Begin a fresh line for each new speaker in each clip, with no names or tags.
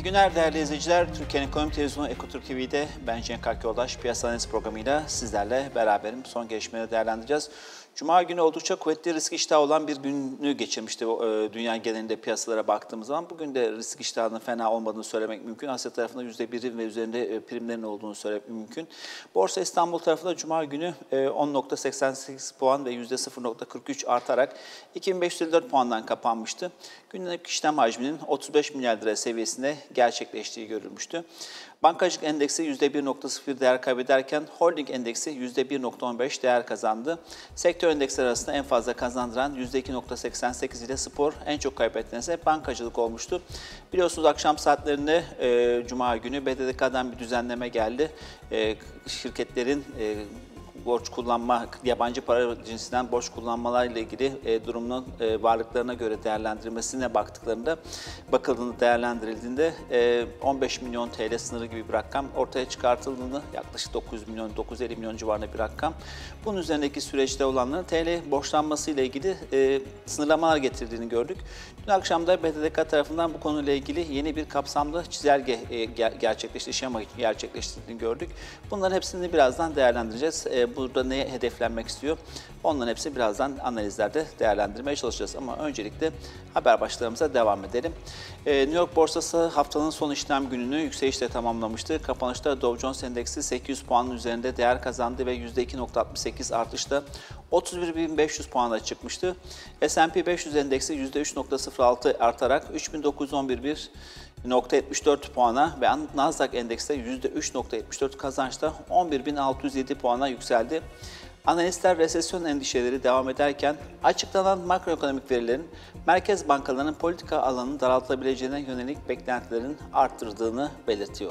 günler değerli izleyiciler. Türkiye'nin ekonomi televizyonu Ekotürk TV'de ben Cenk Akyoldaş piyasa analiz programıyla sizlerle beraberim. Son gelişmeleri değerlendireceğiz. Cuma günü oldukça kuvvetli risk iştahı olan bir günü geçirmişti dünya genelinde piyasalara baktığımız zaman. Bugün de risk iştahının fena olmadığını söylemek mümkün. Asya tarafında %1'in ve üzerinde primlerin olduğunu söylemek mümkün. Borsa İstanbul tarafında Cuma günü 10.88 puan ve %0.43 artarak 2554 puandan kapanmıştı. Günlük işlem hacminin 35 milyar lira seviyesinde gerçekleştiği görülmüştü. Bankacılık endeksi %1.01 değer kaybederken holding endeksi %1.15 değer kazandı. Sektör endeksleri arasında en fazla kazandıran %2.88 ile spor, en çok kaybeden ise bankacılık olmuştu. Biliyorsunuz akşam saatlerinde Cuma günü BDDK'dan bir düzenleme geldi. Şirketlerin borç kullanma, yabancı para cinsinden borç kullanmalarla ilgili durumunun varlıklarına göre değerlendirilmesine bakıldığında değerlendirildiğinde 15 milyon TL sınırı gibi bir rakam ortaya çıkartıldığını, yaklaşık 900 milyon, 950 milyon civarında bir rakam. Bunun üzerindeki süreçte olanların TL borçlanması ile ilgili sınırlamalar getirdiğini gördük. Dün akşam da BDDK tarafından bu konuyla ilgili yeni bir kapsamlı çizelge şema gerçekleştirdiğini gördük. Bunların hepsini birazdan değerlendireceğiz. Burada neye hedeflenmek istiyor? Onların hepsini birazdan analizlerde değerlendirmeye çalışacağız. Ama öncelikle haber başlıklarımıza devam edelim. New York borsası haftanın son işlem gününü yükselişle tamamlamıştı. Kapanışta Dow Jones Endeksi 800 puanın üzerinde değer kazandı ve %2.68 artışla 31.500 puana çıkmıştı. S&P 500 Endeksi %3.06 artarak 3.911,74 puana ve Nasdaq Endeks'te %3.74 kazançla 11.607 puana yükseldi. Analistler resesyon endişeleri devam ederken açıklanan makroekonomik verilerin merkez bankalarının politika alanını daraltılabileceğine yönelik beklentilerin arttırdığını belirtiyor.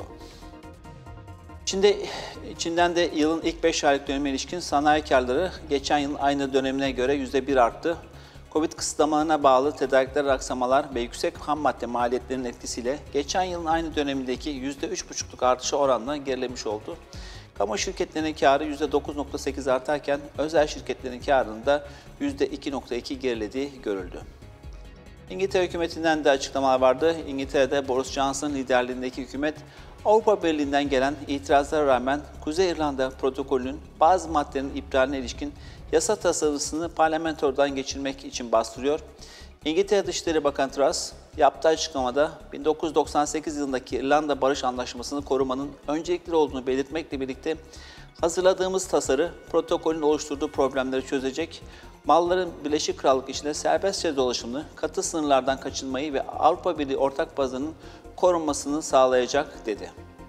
Çin'den de yılın ilk 5 aylık dönemine ilişkin sanayi karları geçen yılın aynı dönemine göre %1 arttı. Covid kısıtlamalarına bağlı tedarikler aksamalar ve yüksek ham madde maliyetlerinin etkisiyle geçen yılın aynı dönemindeki %3,5'luk artışı oranla gerilemiş oldu. Kamu şirketlerinin karı %9,8 artarken özel şirketlerin karında %2,2 gerilediği görüldü. İngiltere hükümetinden de açıklamalar vardı. İngiltere'de Boris Johnson liderliğindeki hükümet Avrupa Birliği'nden gelen itirazlara rağmen Kuzey İrlanda protokolünün bazı maddelerin iptaline ilişkin yasa tasarısını parlamentodan geçirmek için bastırıyor. İngiltere Dışişleri Bakanı Truss yaptığı açıklamada 1998 yılındaki İrlanda Barış Anlaşması'nı korumanın öncelikli olduğunu belirtmekle birlikte hazırladığımız tasarı protokolün oluşturduğu problemleri çözecek, malların Birleşik Krallık içinde serbestçe dolaşımını, katı sınırlardan kaçınmayı ve Avrupa Birliği ortak pazarının korunmasını sağlayacak dedi.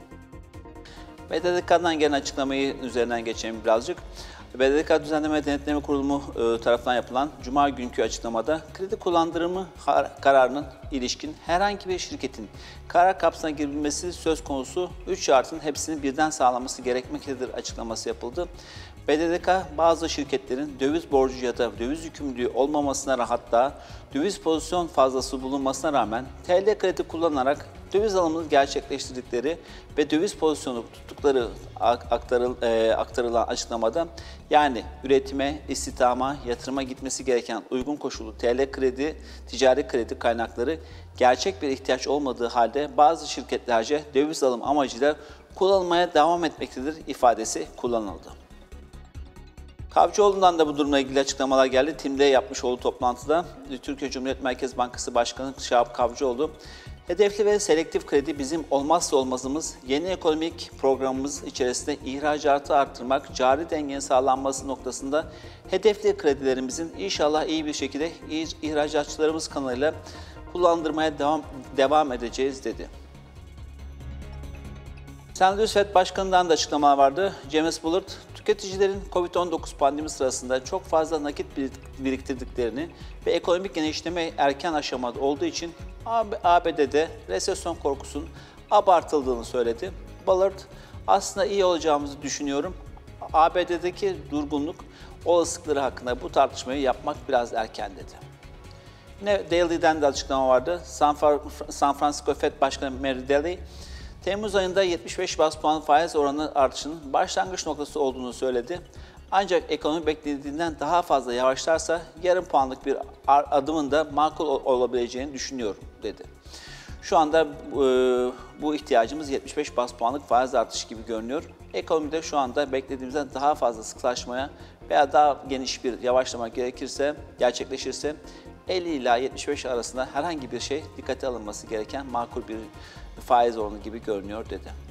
BDDK'dan gelen açıklamayı üzerinden geçelim birazcık. BDDK Düzenleme Denetleme Kurulu tarafından yapılan Cuma günkü açıklamada kredi kullandırımı kararının ilişkin herhangi bir şirketin karar kapsamına girebilmesi söz konusu 3 şartın hepsinin birden sağlanması gerekmektedir açıklaması yapıldı. BDDK bazı şirketlerin döviz borcu ya da döviz yükümlülüğü olmamasına hatta döviz pozisyon fazlası bulunmasına rağmen TL kredi kullanarak döviz alımını gerçekleştirdikleri ve döviz pozisyonu tuttukları aktarılan açıklamada yani üretime, istihdama, yatırıma gitmesi gereken uygun koşullu TL kredi, ticari kredi kaynakları gerçek bir ihtiyaç olmadığı halde bazı şirketlerce döviz alım amacıyla kullanılmaya devam etmektedir ifadesi kullanıldı. Kavcıoğlu'ndan da bu durumla ilgili açıklamalar geldi. TİM'de yapmış olduğu toplantıda Türkiye Cumhuriyet Merkez Bankası Başkanı Şahap Kavcıoğlu, hedefli ve selektif kredi bizim olmazsa olmazımız, yeni ekonomik programımız içerisinde ihracatı arttırmak, cari dengenin sağlanması noktasında hedefli kredilerimizin inşallah iyi bir şekilde ihracatçılarımız kanalıyla kullandırmaya devam edeceğiz dedi. St. Louis Fed Başkanı'ndan da açıklamalar vardı. James Bullard, tüketicilerin Covid-19 pandemi sırasında çok fazla nakit biriktirdiklerini ve ekonomik genişleme erken aşamada olduğu için ABD'de resesyon korkusunun abartıldığını söyledi. Bullard, aslında iyi olacağımızı düşünüyorum. ABD'deki durgunluk olasılıkları hakkında bu tartışmayı yapmak biraz erken dedi. Yine Daly'den de açıklama vardı. San Francisco Fed Başkanı Mary Daly, Temmuz ayında 75 bas puan faiz oranı artışının başlangıç noktası olduğunu söyledi. Ancak ekonomi beklediğinden daha fazla yavaşlarsa yarım puanlık bir adımın da makul olabileceğini düşünüyorum dedi. Şu anda bu ihtiyacımız 75 bas puanlık faiz artışı gibi görünüyor. Ekonomide şu anda beklediğimizden daha fazla sıklaşmaya veya daha geniş bir yavaşlama gerçekleşirse 50 ila 75 arasında herhangi bir şey dikkate alınması gereken makul bir faiz oranı gibi görünüyor dedi.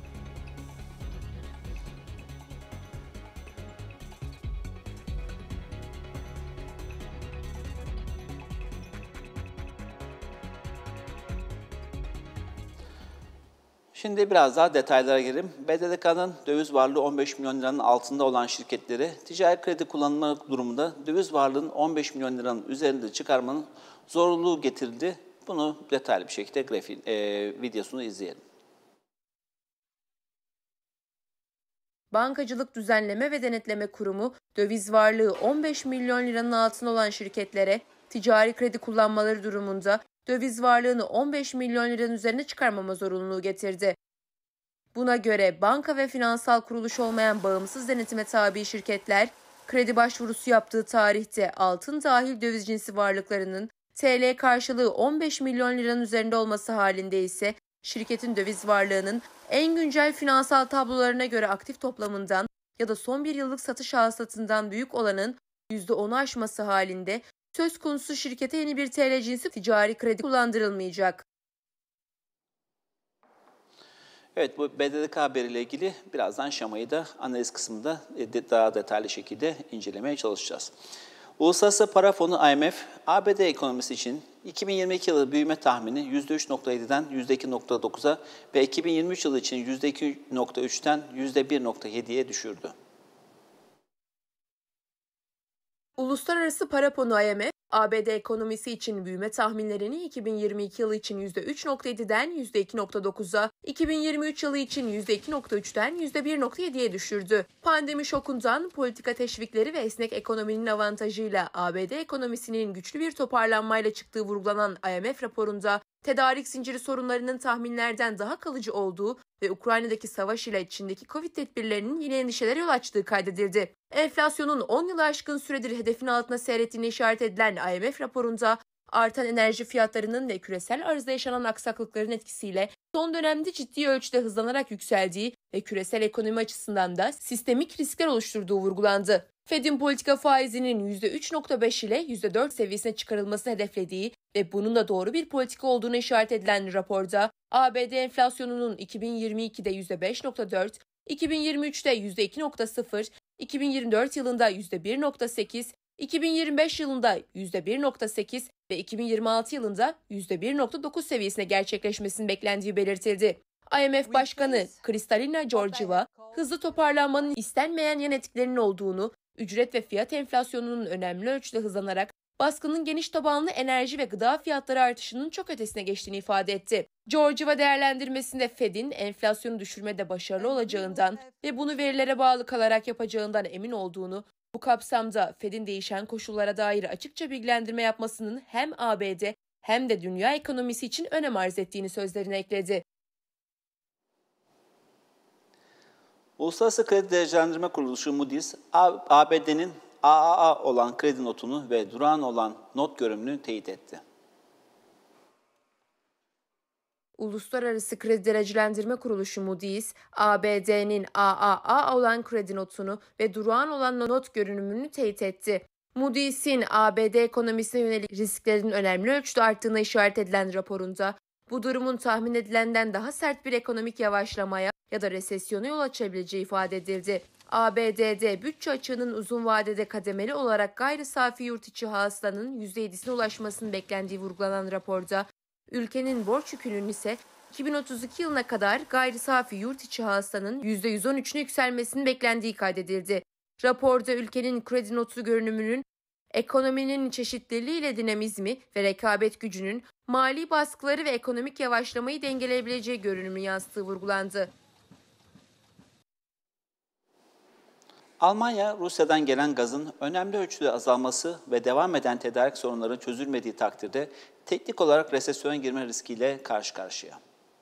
Şimdi biraz daha detaylara girelim. BDDK'nın döviz varlığı 15 milyon liranın altında olan şirketleri ticari kredi kullanma durumunda döviz varlığının 15 milyon liranın üzerinde çıkarmanın zorunluluğu getirildi. Bunu detaylı bir şekilde videosunu izleyelim.
Bankacılık Düzenleme ve Denetleme Kurumu, döviz varlığı 15 milyon liranın altında olan şirketlere ticari kredi kullanmaları durumunda döviz varlığını 15 milyon liranın üzerine çıkarmama zorunluluğu getirdi. Buna göre banka ve finansal kuruluş olmayan bağımsız denetime tabi şirketler, kredi başvurusu yaptığı tarihte altın dahil döviz cinsi varlıklarının TL karşılığı 15 milyon liranın üzerinde olması halinde ise şirketin döviz varlığının en güncel finansal tablolarına göre aktif toplamından ya da son bir yıllık satış hasılatından büyük olanın %10'u aşması halinde söz konusu şirkete yeni bir TL cinsi ticari kredi kullandırılmayacak.
Evet, bu BDDK haberiyle ilgili birazdan şemayı da analiz kısmında daha detaylı şekilde incelemeye çalışacağız. Uluslararası Para Fonu IMF, ABD ekonomisi için 2022 yılı büyüme tahmini %3.7'den %2.9'a ve 2023 yılı için %2.3'ten %1.7'ye düşürdü.
Uluslararası Para Fonu IMF, ABD ekonomisi için büyüme tahminlerini 2022 yılı için %3.7'den %2.9'a, 2023 yılı için %2.3'ten %1.7'ye düşürdü. Pandemi şokundan politika teşvikleri ve esnek ekonominin avantajıyla ABD ekonomisinin güçlü bir toparlanmayla çıktığı vurgulanan IMF raporunda, tedarik zinciri sorunlarının tahminlerden daha kalıcı olduğu ve Ukrayna'daki savaş ile Çin'deki Covid tedbirlerinin yine endişelere yol açtığı kaydedildi. Enflasyonun 10 yılı aşkın süredir hedefin altına seyrettiğini işaret edilen IMF raporunda, artan enerji fiyatlarının ve küresel arzda yaşanan aksaklıkların etkisiyle son dönemde ciddi ölçüde hızlanarak yükseldiği ve küresel ekonomi açısından da sistemik riskler oluşturduğu vurgulandı. Fed'in politika faizinin %3.5 ile %4 seviyesine çıkarılmasını hedeflediği ve bunun da doğru bir politika olduğunu işaret edilen raporda, ABD enflasyonunun 2022'de %5.4, 2023'te %2.0, 2024 yılında %1.8, 2025 yılında %1.8 ve 2026 yılında %1.9 seviyesine gerçekleşmesinin beklendiği belirtildi. IMF Başkanı Kristalina Georgieva, hızlı toparlanmanın istenmeyen yan etkilerinin olduğunu, ücret ve fiyat enflasyonunun önemli ölçüde hızlanarak baskının geniş tabanlı enerji ve gıda fiyatları artışının çok ötesine geçtiğini ifade etti. Georgieva değerlendirmesinde Fed'in enflasyonu düşürmede başarılı olacağından ve bunu verilere bağlı kalarak yapacağından emin olduğunu, bu kapsamda Fed'in değişen koşullara dair açıkça bilgilendirme yapmasının hem ABD hem de dünya ekonomisi için önem arz ettiğini sözlerine ekledi.
Uluslararası Kredi Derecelendirme Kuruluşu Moody's, ABD'nin AAA olan kredi notunu ve durağan olan not görünümünü teyit etti.
Uluslararası Kredi Derecelendirme Kuruluşu Moody's, ABD'nin AAA olan kredi notunu ve durağan olan not görünümünü teyit etti. Moody's'in ABD ekonomisine yönelik risklerin önemli ölçüde arttığına işaret edilen raporunda, bu durumun tahmin edilenden daha sert bir ekonomik yavaşlamaya ya da resesyona yol açabileceği ifade edildi. ABD'de bütçe açığının uzun vadede kademeli olarak gayri safi yurt içi hasılanın %7'sine ulaşmasının beklendiği vurgulanan raporda, ülkenin borç yükünün ise 2032 yılına kadar gayri safi yurt içi hasılanın %113'üne yükselmesinin beklendiği kaydedildi. Raporda ülkenin kredi notu görünümünün, ekonominin çeşitliliğiyle dinamizmi ve rekabet gücünün mali baskıları ve ekonomik yavaşlamayı dengeleyebileceği görünümü yansıttığı vurgulandı.
Almanya, Rusya'dan gelen gazın önemli ölçüde azalması ve devam eden tedarik sorunları çözülmediği takdirde teknik olarak resesyona girme riskiyle karşı karşıya.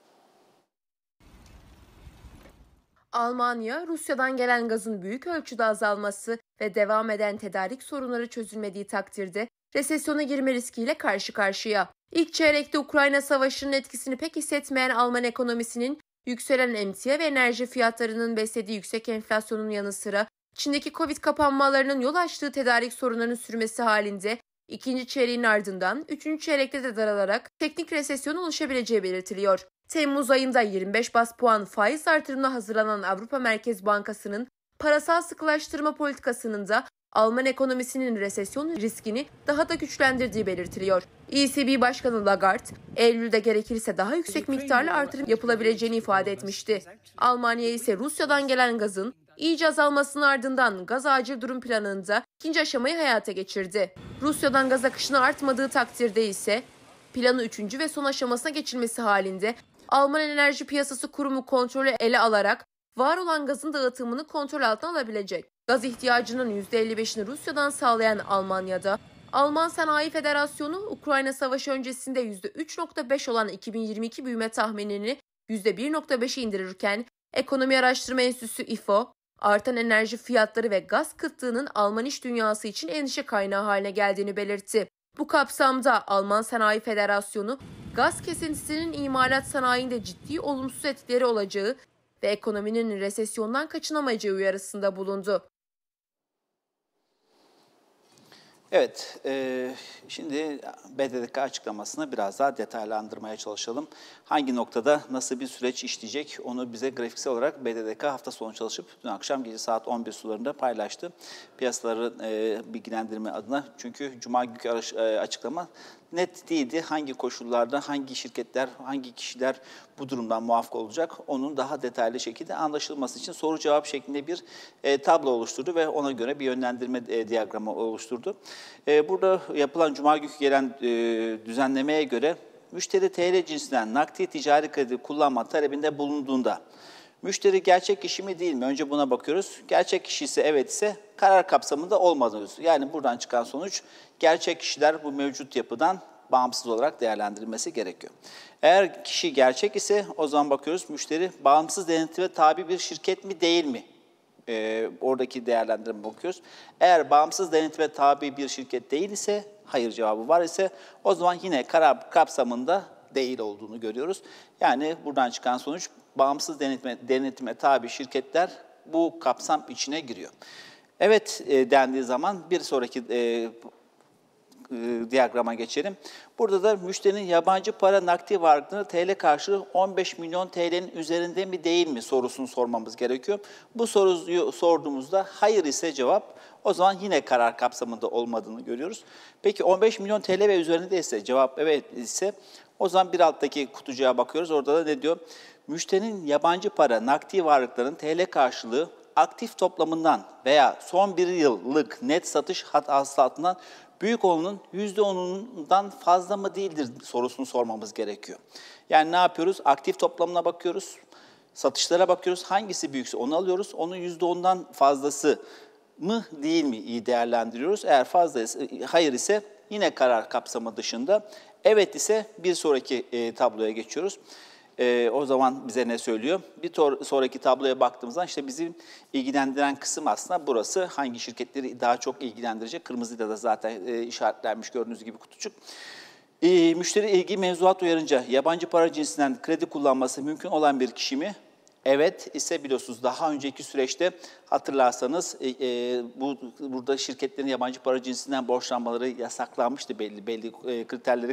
Almanya, Rusya'dan gelen gazın büyük ölçüde azalması ve devam eden tedarik sorunları çözülmediği takdirde resesyona girme riskiyle karşı karşıya. İlk çeyrekte Ukrayna Savaşı'nın etkisini pek hissetmeyen Alman ekonomisinin yükselen emtia ve enerji fiyatlarının beslediği yüksek enflasyonun yanı sıra Çin'deki Covid kapanmalarının yol açtığı tedarik sorunlarının sürmesi halinde ikinci çeyreğin ardından üçüncü çeyrekte de daralarak teknik resesyona oluşabileceği belirtiliyor. Temmuz ayında 25 bas puan faiz artırımına hazırlanan Avrupa Merkez Bankası'nın parasal sıkılaştırma politikasının da Alman ekonomisinin resesyon riskini daha da güçlendirdiği belirtiliyor. ECB Başkanı Lagarde, Eylül'de gerekirse daha yüksek miktarlı artırım yapılabileceğini ifade etmişti. Almanya ise Rusya'dan gelen gazın iyice azalmasının ardından gaz acil durum planında ikinci aşamayı hayata geçirdi. Rusya'dan gaz akışının artmadığı takdirde ise planı üçüncü ve son aşamasına geçilmesi halinde Alman Enerji Piyasası Kurumu kontrolü ele alarak var olan gazın dağıtımını kontrol altına alabilecek. Gaz ihtiyacının %55'ini Rusya'dan sağlayan Almanya'da, Alman Sanayi Federasyonu Ukrayna Savaşı öncesinde %3.5 olan 2022 büyüme tahminini %1.5'e indirirken, Ekonomi Araştırma Enstitüsü IFO, artan enerji fiyatları ve gaz kıtlığının Alman iş dünyası için endişe kaynağı haline geldiğini belirtti. Bu kapsamda Alman Sanayi Federasyonu, gaz kesintisinin imalat sanayinde ciddi olumsuz etkileri olacağı ve ekonominin resesyondan kaçınamayacağı uyarısında bulundu.
Evet, şimdi BDDK açıklamasını biraz daha detaylandırmaya çalışalım. Hangi noktada nasıl bir süreç işleyecek onu bize grafiksel olarak BDDK hafta sonu çalışıp dün akşam gece saat 11 sularında paylaştı. Piyasaları bilgilendirme adına, çünkü Cuma günkü açıklama net değildi. Hangi koşullarda, hangi şirketler, hangi kişiler bu durumdan muaf olacak, onun daha detaylı şekilde anlaşılması için soru cevap şeklinde bir tablo oluşturdu ve ona göre bir yönlendirme diyagramı oluşturdu. Burada yapılan Cuma günkü gelen düzenlemeye göre müşteri TL cinsinden nakdi ticari kredi kullanma talebinde bulunduğunda müşteri gerçek kişi mi değil mi? Önce buna bakıyoruz. Gerçek kişi ise evet ise karar kapsamında olmadığını. Yani buradan çıkan sonuç gerçek kişiler bu mevcut yapıdan bağımsız olarak değerlendirilmesi gerekiyor. Eğer kişi gerçek ise o zaman bakıyoruz müşteri bağımsız denetime tabi bir şirket mi değil mi? Oradaki değerlendirme bakıyoruz. Eğer bağımsız denetime tabi bir şirket değil ise, hayır cevabı var ise o zaman yine karar kapsamında değil olduğunu görüyoruz. Yani buradan çıkan sonuç bağımsız denetime tabi şirketler bu kapsam içine giriyor. Evet dendiği zaman bir sonraki diyagrama geçelim. Burada da müşterinin yabancı para nakdi varlığını TL karşılığı 15 milyon TL'nin üzerinde mi değil mi sorusunu sormamız gerekiyor. Bu soruyu sorduğumuzda hayır ise cevap, o zaman yine karar kapsamında olmadığını görüyoruz. Peki 15 milyon TL ve üzerinde ise cevap evet ise o zaman bir alttaki kutucuğa bakıyoruz. Orada da ne diyor? Müşterinin yabancı para nakdi varlıkların TL karşılığı aktif toplamından veya son bir yıllık net satış hasılatından büyük olanın %10'undan fazla mı değildir sorusunu sormamız gerekiyor. Yani ne yapıyoruz? Aktif toplamına bakıyoruz, satışlara bakıyoruz. Hangisi büyükse onu alıyoruz. Onun %10'dan fazlası mı değil mi iyi değerlendiriyoruz. Eğer fazlaysa, hayır ise yine karar kapsamı dışında. Evet ise bir sonraki tabloya geçiyoruz. O zaman bize ne söylüyor? Bir sonraki tabloya baktığımızda işte bizim ilgilendiren kısım aslında burası. Hangi şirketleri daha çok ilgilendirecek? Kırmızıyla da zaten işaretlenmiş gördüğünüz gibi kutucuk. Müşteri ilgi mevzuat uyarınca yabancı para cinsinden kredi kullanması mümkün olan bir kişi mi? Evet ise biliyorsunuz daha önceki süreçte hatırlarsanız burada şirketlerin yabancı para cinsinden borçlanmaları yasaklanmıştı, belli kriterleri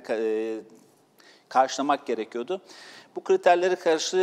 karşılamak gerekiyordu. Bu kriterleri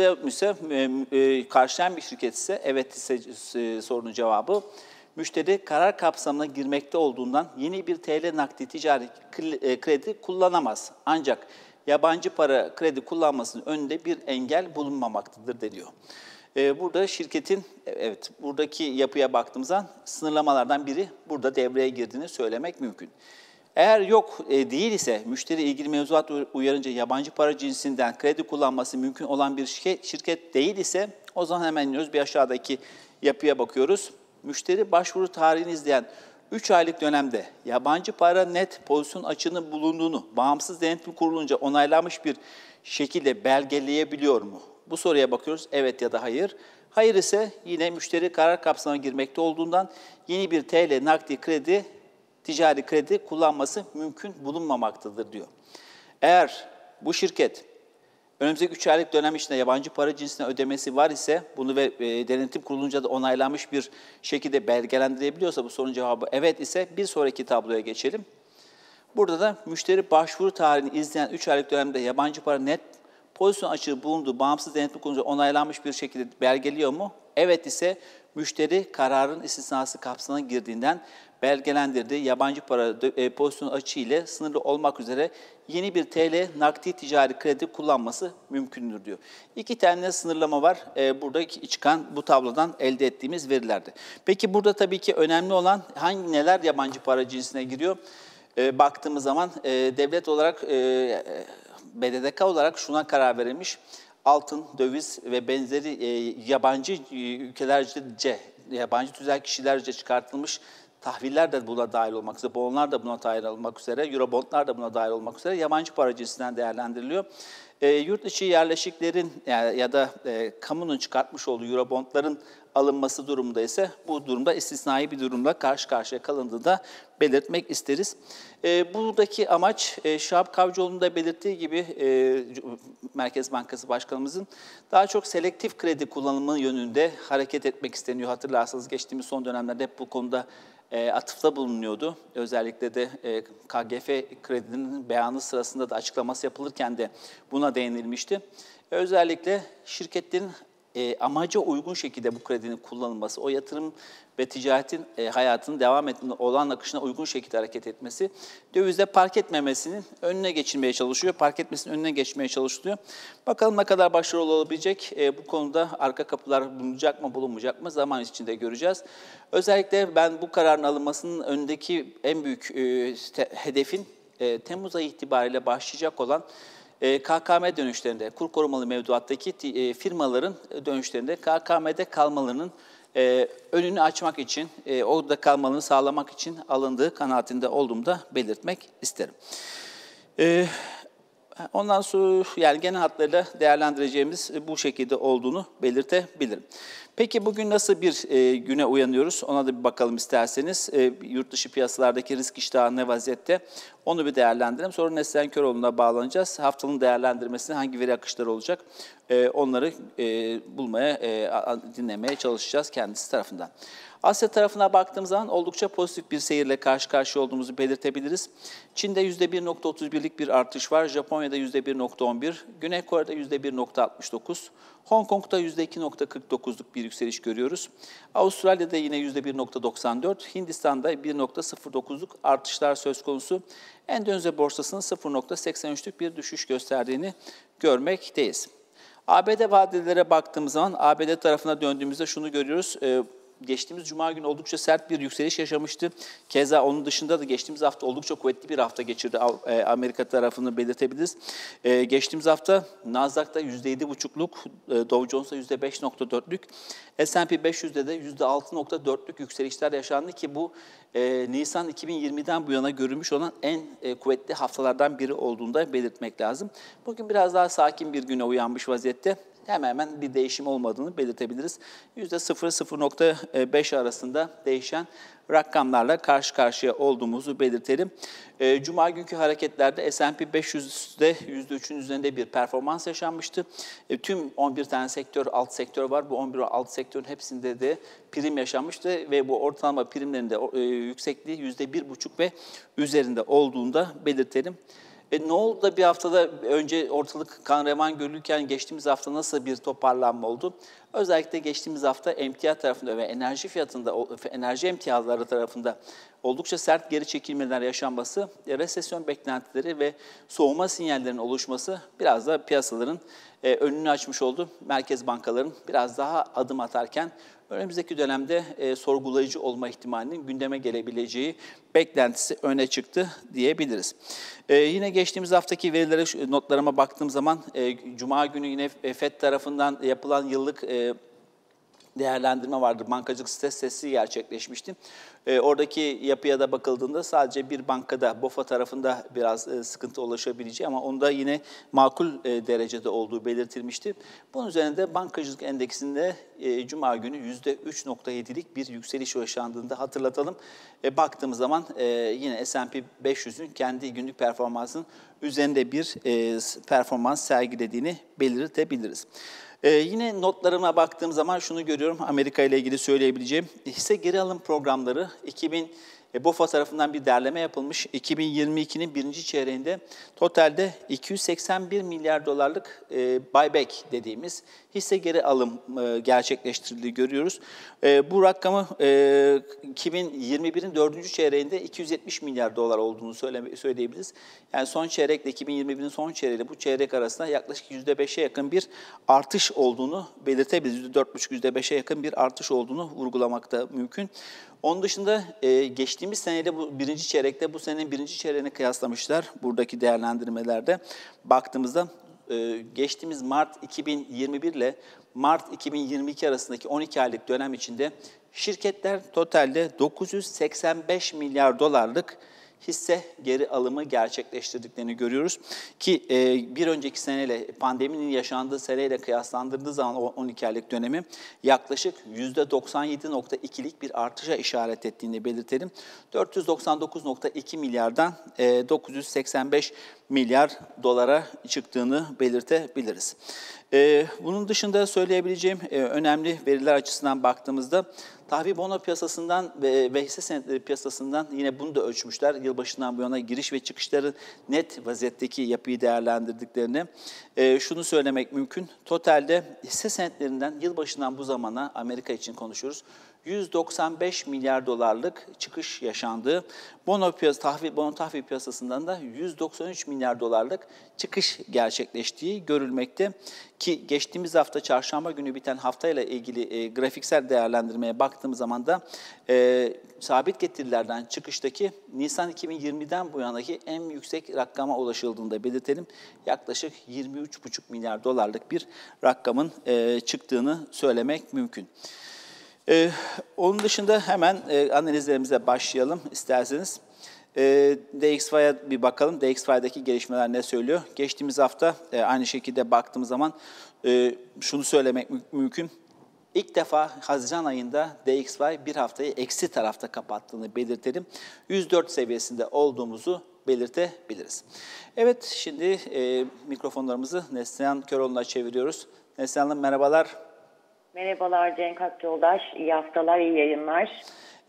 karşılayan bir şirket ise evet ise sorunun cevabı, müşteri karar kapsamına girmekte olduğundan yeni bir TL nakdi ticari kredi kullanamaz. Ancak yabancı para kredi kullanmasının önünde bir engel bulunmamaktadır deniyor. Burada şirketin, evet buradaki yapıya baktığımızda sınırlamalardan biri burada devreye girdiğini söylemek mümkün. Eğer yok değil ise, müşteri ilgili mevzuat uyarınca yabancı para cinsinden kredi kullanması mümkün olan bir şirket değil ise, o zaman hemen iniyoruz. Bir aşağıdaki yapıya bakıyoruz. Müşteri başvuru tarihini izleyen 3 aylık dönemde yabancı para net pozisyon açığının bulunduğunu bağımsız denetim kurulunca onaylanmış bir şekilde belgeleyebiliyor mu? Bu soruya bakıyoruz. Evet ya da hayır. Hayır ise yine müşteri karar kapsamına girmekte olduğundan yeni bir TL nakdi kredi ticari kredi kullanması mümkün bulunmamaktadır diyor. Eğer bu şirket önümüzdeki 3 aylık dönem içinde yabancı para cinsine ödemesi var ise bunu ve denetim kurulunca da onaylanmış bir şekilde belgelendirebiliyorsa bu sorunun cevabı evet ise bir sonraki tabloya geçelim. Burada da müşteri başvuru tarihini izleyen 3 aylık dönemde yabancı para net pozisyon açığı bulunduğu bağımsız denetim kurulunca onaylanmış bir şekilde belgeliyor mu? Evet ise müşteri kararın istisnası kapsamına girdiğinden belgelendirdiği yabancı para pozisyon açığı ile sınırlı olmak üzere yeni bir TL nakdi ticari kredi kullanması mümkündür diyor. 2 tane sınırlama var. Burada çıkan bu tablodan elde ettiğimiz verilerde. Peki burada tabii ki önemli olan neler yabancı para cinsine giriyor? Baktığımız zaman devlet olarak, BDDK olarak şuna karar verilmiş. Altın, döviz ve benzeri yabancı ülkelerce, yabancı tüzel kişilerce çıkartılmış tahviller de buna dahil olmak üzere, bonlar da buna dahil olmak üzere, eurobondlar da buna dahil olmak üzere yabancı para cinsinden değerlendiriliyor. Yurt içi yerleşiklerin ya da kamunun çıkartmış olduğu eurobondların alınması durumunda ise bu durumda istisnai bir durumla karşı karşıya kalındığını da belirtmek isteriz. Buradaki amaç Şahap Kavcıoğlu'nun da belirttiği gibi Merkez Bankası Başkanımızın daha çok selektif kredi kullanımı yönünde hareket etmek isteniyor. Hatırlarsanız geçtiğimiz son dönemlerde hep bu konuda atıfta bulunuyordu. Özellikle de KGF kredinin beyanı sırasında da açıklaması yapılırken de buna değinilmişti. Özellikle şirketlerin amaca uygun şekilde bu kredinin kullanılması, o yatırım ve ticaretin hayatının devam ettiğinde olan akışına uygun şekilde hareket etmesi, dövizde park etmemesinin önüne geçilmeye çalışıyor, park etmesinin önüne geçmeye çalışılıyor. Bakalım ne kadar başarılı olabilecek, bu konuda arka kapılar bulunacak mı, bulunmayacak mı zaman içinde göreceğiz. Özellikle ben bu kararın alınmasının önündeki en büyük hedefin Temmuz ayı itibariyle başlayacak olan KKM dönüşlerinde, kur korumalı mevduattaki firmaların dönüşlerinde KKM'de kalmalarının önünü açmak için, orada kalmalarını sağlamak için alındığı kanaatinde olduğumu da belirtmek isterim. Ondan sonra yani genel hatlarıyla değerlendireceğimiz bu şekilde olduğunu belirtebilirim. Peki bugün nasıl bir güne uyanıyoruz? Ona da bir bakalım isterseniz. Yurt dışı piyasalardaki risk iştahı ne vaziyette? Onu bir değerlendirelim. Sonra Neslihan Köroğlu'na bağlanacağız. Haftanın değerlendirmesinde hangi veri akışları olacak? Onları bulmaya, dinlemeye çalışacağız kendisi tarafından. Asya tarafına baktığımız zaman oldukça pozitif bir seyirle karşı karşıya olduğumuzu belirtebiliriz. Çin'de %1.31'lik bir artış var. Japonya'da %1.11, Güney Kore'de %1.69, Hong Kong'da %2.49'luk bir yükseliş görüyoruz. Avustralya'da yine %1.94, Hindistan'da 1.09'luk artışlar söz konusu. Endonezya borsasının 0.83'lük bir düşüş gösterdiğini görmekteyiz. ABD vadelilere baktığımız zaman ABD tarafına döndüğümüzde şunu görüyoruz. Geçtiğimiz Cuma günü oldukça sert bir yükseliş yaşamıştı. Keza onun dışında da geçtiğimiz hafta oldukça kuvvetli bir hafta geçirdi Amerika tarafını belirtebiliriz. Geçtiğimiz hafta Nasdaq'ta %7,5'luk, Dow Jones'ta %5,4'lük, S&P 500'de de %6,4'lük yükselişler yaşandı ki bu Nisan 2020'den bu yana görülmüş olan en kuvvetli haftalardan biri olduğunu da belirtmek lazım. Bugün biraz daha sakin bir güne uyanmış vaziyette. Hemen bir değişim olmadığını belirtebiliriz. %0-0.5 arasında değişen rakamlarla karşı karşıya olduğumuzu belirtelim. Cuma günkü hareketlerde S&P 500'de %3'ün üzerinde bir performans yaşanmıştı. Tüm 11 tane alt sektör var. Bu 11 alt sektörün hepsinde de prim yaşanmıştı ve bu ortalama primlerin de yüksekliği %1,5 ve üzerinde olduğunu da belirtelim. Ne oldu da bir haftada önce ortalık kan revan görülürken geçtiğimiz hafta nasıl bir toparlanma oldu? Özellikle geçtiğimiz hafta emtia tarafında ve enerji fiyatında, enerji emtiaları tarafında oldukça sert geri çekilmeler yaşanması, resesyon beklentileri ve soğuma sinyallerinin oluşması biraz da piyasaların önünü açmış oldu. Merkez bankaların biraz daha adım atarken önümüzdeki dönemde sorgulayıcı olma ihtimalinin gündeme gelebileceği beklentisi öne çıktı diyebiliriz. Yine geçtiğimiz haftaki verilere, notlarıma baktığım zaman Cuma günü yine FED tarafından yapılan yıllık değerlendirme vardı. Bankacılık stres testi gerçekleşmişti. Oradaki yapıya da bakıldığında sadece bir bankada, BOFA tarafında biraz sıkıntı ulaşabileceği ama onda yine makul derecede olduğu belirtilmişti. Bunun üzerinde bankacılık endeksinde Cuma günü %3,7'lik bir yükseliş yaşandığında hatırlatalım. Baktığımız zaman yine S&P 500'ün kendi günlük performansının üzerinde bir performans sergilediğini belirtebiliriz. Yine notlarıma baktığım zaman şunu görüyorum, Amerika ile ilgili söyleyebileceğim. Hisse geri alım programları BOFA tarafından bir derleme yapılmış. 2022'nin birinci çeyreğinde totalde 281 milyar dolarlık buyback dediğimiz hisse geri alım gerçekleştirildiğini görüyoruz. Bu rakamı 2021'in dördüncü çeyreğinde 270 milyar dolar olduğunu söyleyebiliriz. Yani son çeyrekle 2021'in son çeyreğiyle bu çeyrek arasında yaklaşık %5'e yakın bir artış olduğunu belirtebiliriz. %4,5, %5'e yakın bir artış olduğunu vurgulamak da mümkün. Onun dışında geçtiğimiz seneyle bu birinci çeyrekte bu senenin birinci çeyreğini kıyaslamışlar buradaki değerlendirmelerde. Baktığımızda geçtiğimiz Mart 2021 ile Mart 2022 arasındaki 12 aylık dönem içinde şirketler totalde 985 milyar dolarlık hisse geri alımı gerçekleştirdiklerini görüyoruz. Ki bir önceki seneyle, pandeminin yaşandığı seneyle kıyaslandırdığı zaman o 12 aylık dönemi yaklaşık %97,2'lik bir artışa işaret ettiğini belirtelim. 499,2 milyardan 985 milyar dolara çıktığını belirtebiliriz. Bunun dışında söyleyebileceğim önemli veriler açısından baktığımızda tahvil bono piyasasından ve hisse senetleri piyasasından yine bunu da ölçmüşler. Yılbaşından bu yana giriş ve çıkışları net vaziyetteki yapıyı değerlendirdiklerini. Şunu söylemek mümkün. Totalde hisse senetlerinden yılbaşından bu zamana, Amerika için konuşuyoruz, 195 milyar dolarlık çıkış yaşandığı, bono tahvil piyasasından da 193 milyar dolarlık çıkış gerçekleştiği görülmekte. Ki geçtiğimiz hafta çarşamba günü biten haftayla ilgili grafiksel değerlendirmeye baktığımız zaman da sabit getirilerden çıkıştaki Nisan 2020'den bu yanaki en yüksek rakama ulaşıldığını da belirtelim. Yaklaşık 23,5 milyar dolarlık bir rakamın çıktığını söylemek mümkün. Onun dışında hemen analizlerimize başlayalım isterseniz. DXY'ye bir bakalım. DXY'daki gelişmeler ne söylüyor? Geçtiğimiz hafta aynı şekilde baktığımız zaman şunu söylemek mümkün. İlk defa Haziran ayında DXY bir haftayı eksi tarafta kapattığını belirtelim. 104 seviyesinde olduğumuzu belirtebiliriz. Evet, şimdi mikrofonlarımızı Neslihan Köroğlu'na çeviriyoruz. Neslihan Hanım merhabalar.
Merhabalar Cenk Akyoldaş. İyi haftalar, iyi yayınlar.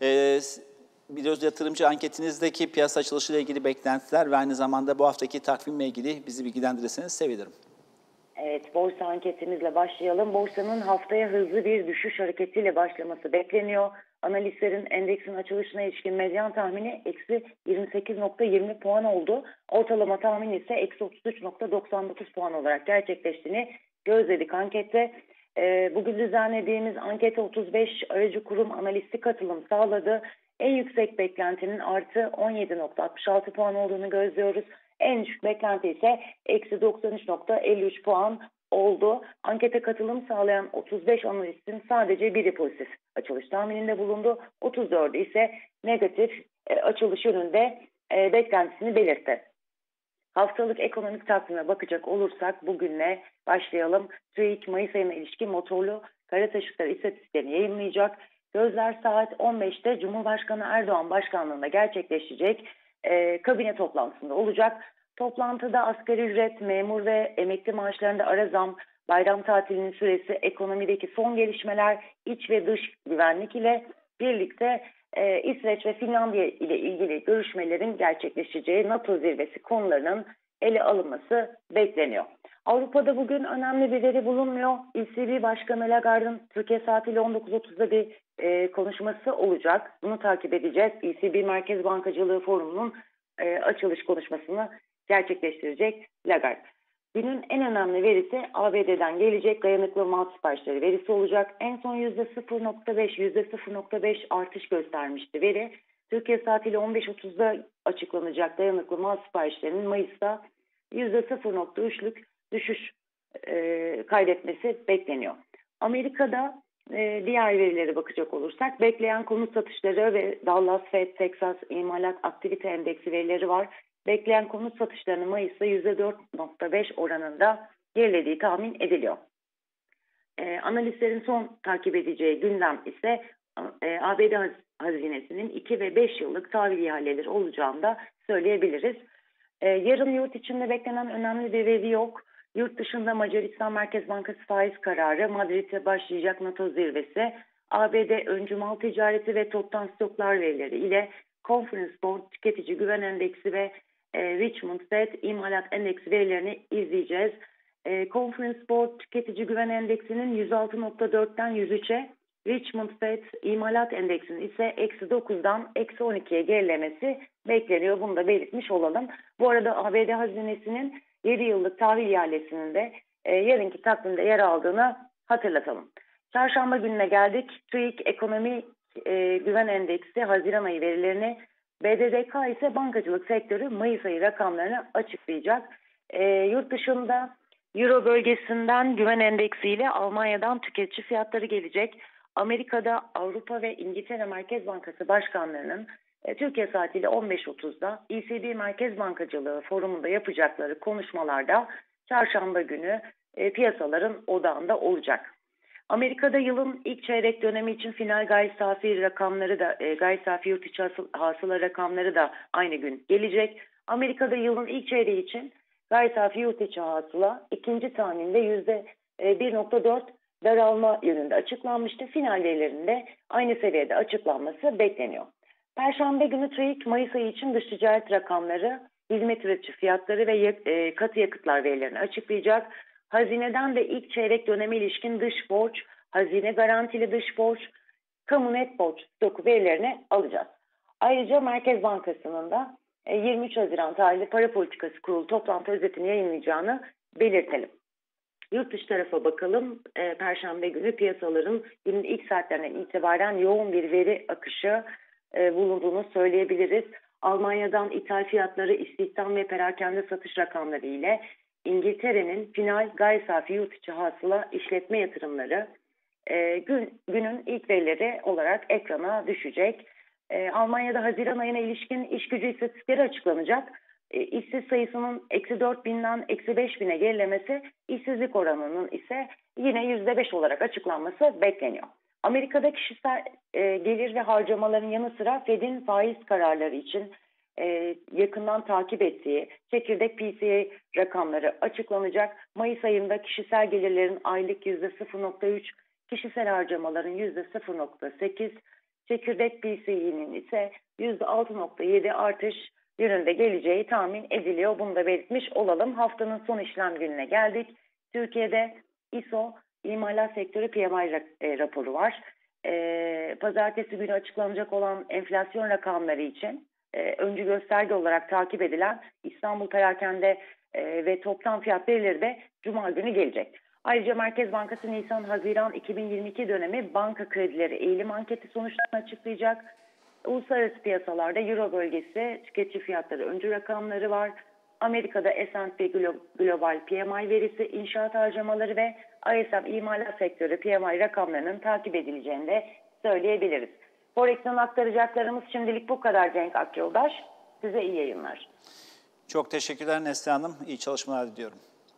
Biliyoruz yatırımcı anketinizdeki piyasa açılışıyla ilgili beklentiler ve aynı zamanda bu haftaki takvimle ilgili bizi bilgilendirirseniz sevinirim.
Evet, borsa anketimizle başlayalım. Borsanın haftaya hızlı bir düşüş hareketiyle başlaması bekleniyor. Analistlerin endeksin açılışına ilişkin medyan tahmini eksi 28,20 puan oldu. Ortalama tahmini ise eksi 33,99 puan olarak gerçekleştiğini gözledik ankette. Bugün düzenlediğimiz ankete 35 aracı kurum analisti katılım sağladı. En yüksek beklentinin artı 17,66 puan olduğunu gözlüyoruz. En düşük beklenti ise eksi 93,53 puan oldu. Ankete katılım sağlayan 35 analistin sadece biri pozitif açılış tahmininde bulundu. 34'ü ise negatif açılış yönünde beklentisini belirtti. Haftalık ekonomik takvime bakacak olursak bugünle başlayalım. TÜİK Mayıs ayına ilişkin motorlu kara taşıtları istatistiklerini yayınlayacak. Gözler saat 15'te Cumhurbaşkanı Erdoğan başkanlığında gerçekleşecek kabine toplantısında olacak. Toplantıda asgari ücret, memur ve emekli maaşlarında ara zam, bayram tatilinin süresi, ekonomideki son gelişmeler, iç ve dış güvenlik ile birlikte İsveç ve Finlandiya ile ilgili görüşmelerin gerçekleşeceği NATO zirvesi konularının ele alınması bekleniyor. Avrupa'da bugün önemli bir veri bulunmuyor. ECB Başkanı Lagarde'ın Türkiye saatiyle 19.30'da bir konuşması olacak. Bunu takip edeceğiz. ECB Merkez Bankacılığı Forumu'nun açılış konuşmasını gerçekleştirecek Lagarde. Günün en önemli verisi ABD'den gelecek dayanıklı mal siparişleri verisi olacak. En son %0,5 artış göstermişti veri. Türkiye saatiyle 15.30'da açıklanacak dayanıklı mal siparişlerinin Mayıs'ta %0,3'lük düşüş kaydetmesi bekleniyor. Amerika'da diğer verilere bakacak olursak bekleyen konut satışları ve Dallas Fed Texas İmalat Aktivite Endeksi verileri var. Bekleyen konut satışlarının Mayıs'ta %4,5 oranında gerilediği tahmin ediliyor. Analistlerin son takip edeceği gündem ise ABD hazinesinin 2 ve 5 yıllık tahvil ihaleleri olacağını da söyleyebiliriz. Yarın yurt içinde beklenen önemli bir veri yok. Yurt dışında Macaristan Merkez Bankası faiz kararı, Madrid'de başlayacak NATO zirvesi, ABD öncü mal ticareti ve toptan stoklar verileri ile Conference Board Tüketici Güven Endeksi ve Richmond Fed İmalat Endeksi verilerini izleyeceğiz. Conference Board Tüketici Güven Endeksinin 106,4'ten 103'e, Richmond Fed İmalat Endeksinin ise -9'dan -12'ye gerilemesi bekleniyor. Bunu da belirtmiş olalım. Bu arada ABD hazinesinin 7 yıllık tahvil ihalesinin de yarınki takvimde yer aldığını hatırlatalım. Çarşamba gününe geldik. TÜİK Ekonomi Güven Endeksi Haziran ayı verilerini, BDDK ise bankacılık sektörü Mayıs ayı rakamlarını açıklayacak. Yurt dışında Euro bölgesinden güven endeksiyle Almanya'dan tüketici fiyatları gelecek. Amerika'da Avrupa ve İngiltere Merkez Bankası başkanlarının Türkiye saatiyle 15.30'da ECB Merkez Bankacılığı Forumu'nda yapacakları konuşmalarda çarşamba günü piyasaların odağında olacak. Amerika'da yılın ilk çeyrek dönemi için final gayri safi rakamları da gayri safi yurt içi hasıla rakamları da aynı gün gelecek. Amerika'da yılın ilk çeyreği için gayri safi yurt içi hasıla ikinci tahminde %1,4 daralma yönünde açıklanmıştı. Final verilerinde aynı seviyede açıklanması bekleniyor. Perşembe günü TÜİK Mayıs ayı için dış ticaret rakamları, hizmet üretici fiyatları ve katı yakıtlar verilerini açıklayacak. Hazineden de ilk çeyrek döneme ilişkin dış borç, hazine garantili dış borç, kamu net borç stoku verilerini alacağız. Ayrıca Merkez Bankası'nın da 23 Haziran tarihli Para Politikası Kurulu toplantı özetini yayınlayacağını belirtelim. Yurt dışı tarafa bakalım. Perşembe günü piyasaların günün ilk saatlerinden itibaren yoğun bir veri akışı bulunduğunu söyleyebiliriz. Almanya'dan ithal fiyatları, istihdam ve perakende satış rakamları ile İngiltere'nin final gayri safi yurt içi hasıla işletme yatırımları günün ilk verileri olarak ekrana düşecek. Almanya'da Haziran ayına ilişkin iş gücü istatistikleri açıklanacak. İşsiz sayısının -4.000'den -5.000'e gerilemesi, işsizlik oranının ise yine %5 olarak açıklanması bekleniyor. Amerika'da kişisel gelir ve harcamaların yanı sıra Fed'in faiz kararları için yakından takip ettiği çekirdek PCE rakamları açıklanacak. Mayıs ayında kişisel gelirlerin aylık %0,3, kişisel harcamaların %0,8, çekirdek PCE'nin ise %6,7 artış yönünde geleceği tahmin ediliyor. Bunu da belirtmiş olalım. Haftanın son işlem gününe geldik. Türkiye'de ISO İmalat Sektörü PMI raporu var. Pazartesi günü açıklanacak olan enflasyon rakamları için öncü gösterge olarak takip edilen İstanbul Perakende ve toptan fiyat verileri de Cuma günü gelecek. Ayrıca Merkez Bankası Nisan-Haziran 2022 dönemi banka kredileri eğilim anketi sonuçlarını açıklayacak. Uluslararası piyasalarda Euro bölgesi tüketici fiyatları öncü rakamları var. Amerika'da S&P Global PMI verisi, inşaat harcamaları ve ISM imalat sektörü PMI rakamlarının takip edileceğini de söyleyebiliriz. Forex'ten aktaracaklarımız şimdilik bu kadar Cenk Akyoldaş. Size iyi yayınlar.
Çok teşekkürler Neslihan Hanım. İyi çalışmalar diliyorum.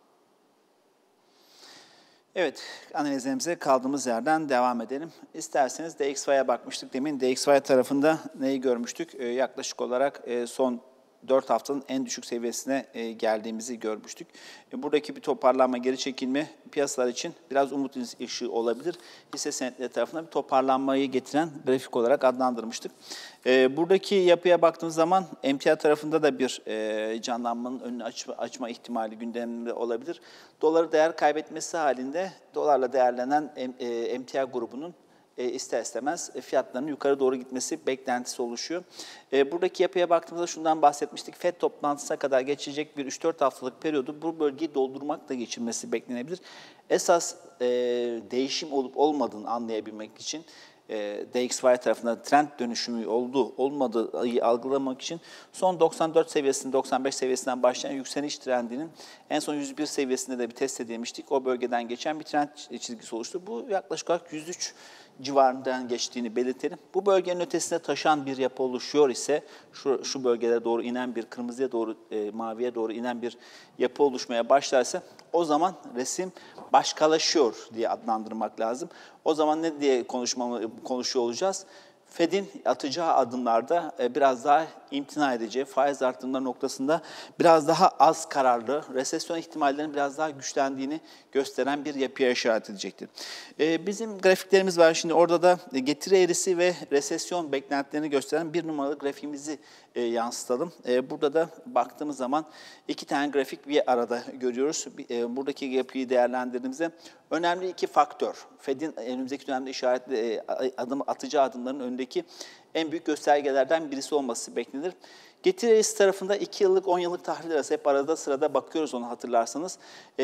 Evet, analizlerimize kaldığımız yerden devam edelim. İsterseniz DXY'ye bakmıştık. Demin DXY tarafında neyi görmüştük? Yaklaşık olarak son 4 haftanın en düşük seviyesine geldiğimizi görmüştük. Buradaki bir toparlanma, geri çekilme piyasalar için biraz umut ışığı olabilir. Hisse senetleri tarafına bir toparlanmayı getiren grafik olarak adlandırmıştık. Buradaki yapıya baktığımız zaman emtia tarafında da bir canlanmanın önünü açma ihtimali gündeminde olabilir. Doları değer kaybetmesi halinde dolarla değerlenen emtia grubunun ister istemez fiyatlarının yukarı doğru gitmesi beklentisi oluşuyor. Buradaki yapıya baktığımızda şundan bahsetmiştik. FED toplantısına kadar geçecek bir 3-4 haftalık periyodu bu bölgeyi doldurmakla geçirmesi beklenebilir. Esas değişim olup olmadığını anlayabilmek için DXY tarafında trend dönüşümü olmadığı algılamak için son 94 seviyesinin 95 seviyesinden başlayan yükseliş trendinin en son 101 seviyesinde de bir test edilmiştik. O bölgeden geçen bir trend çizgisi oluştu. Bu yaklaşık olarak 103 civarından geçtiğini belirtelim. Bu bölgenin ötesine taşan bir yapı oluşuyor ise şu bölgelere doğru inen bir kırmızıya doğru maviye doğru inen bir yapı oluşmaya başlarsa o zaman resim başkalaşıyor diye adlandırmak lazım. O zaman ne diye konuşuyor olacağız? Fed'in atacağı adımlarda biraz daha imtina edeceği, faiz artırımları noktasında biraz daha az kararlı, resesyon ihtimallerinin biraz daha güçlendiğini gösteren bir yapıya işaret edecektir. Bizim grafiklerimiz var. Şimdi orada da getiri eğrisi ve resesyon beklentilerini gösteren bir numaralı grafiğimizi yansıtalım. Burada da baktığımız zaman iki tane grafik bir arada görüyoruz. Buradaki yapıyı değerlendirdiğimizde önemli iki faktör. Fed'in önümüzdeki dönemde atacağı adımların önündeki en büyük göstergelerden birisi olması beklenir. Getiri eğrisi tarafında 2 yıllık, 10 yıllık tahvil arası hep arada sırada bakıyoruz onu hatırlarsanız.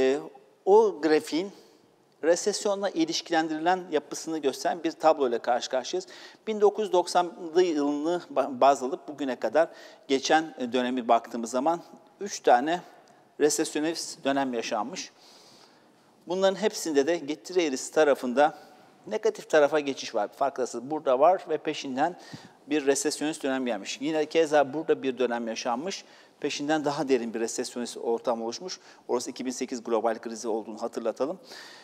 O grafiğin resesyonla ilişkilendirilen yapısını gösteren bir tabloyla karşı karşıyayız. 1990'lı yılını baz alıp bugüne kadar geçen dönemi baktığımız zaman 3 tane resesyonist dönem yaşanmış. Bunların hepsinde de getiri eğrisi tarafında negatif tarafa geçiş var. Farkındasınız. Burada var ve peşinden bir resesyonist dönem gelmiş. Yine keza burada bir dönem yaşanmış. Peşinden daha derin bir resesyonist ortam oluşmuş. Orası 2008 global krizi olduğunu hatırlatalım.